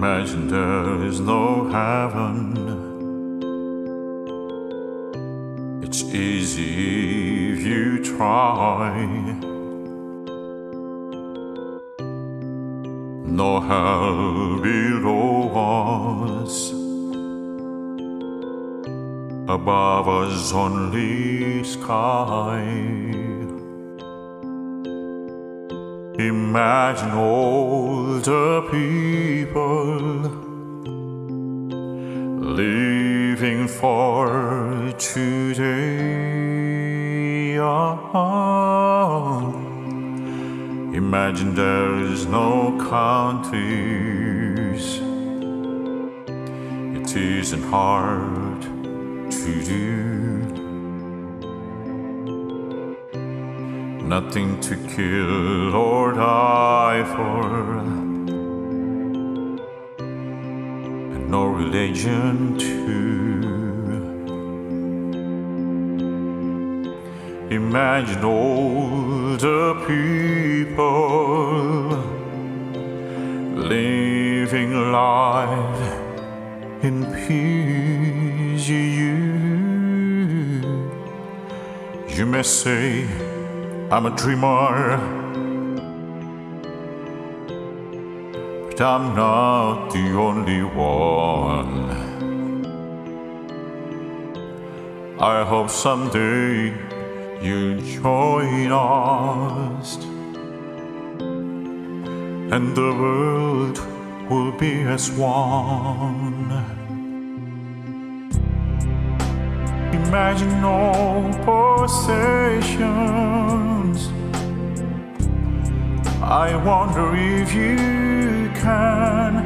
Imagine there is no heaven. It's easy if you try. No hell below us. Above us only sky. Imagine all the people living for today. Imagine there is no countries. It isn't hard to do. Nothing to kill or die for, and no religion too. Imagine all the people living life in peace. You may say I'm a dreamer, but I'm not the only one. I hope someday you'll join us, and the world will be as one. Imagine no possessions. I wonder if you can.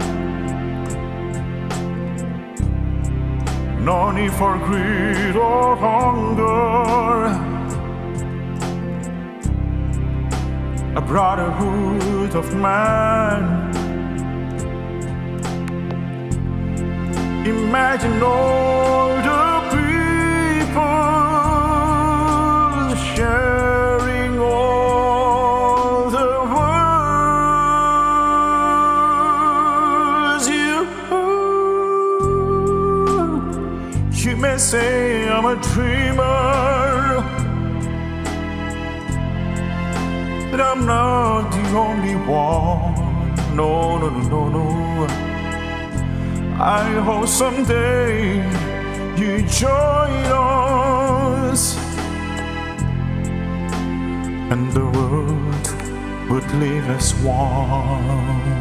No need for greed or hunger. A brotherhood of man. Imagine all the people sharing all the words. You may say I'm a dreamer, but I'm not the only one. No, no, no, no, no. I hope someday you join us, and the world would live as one.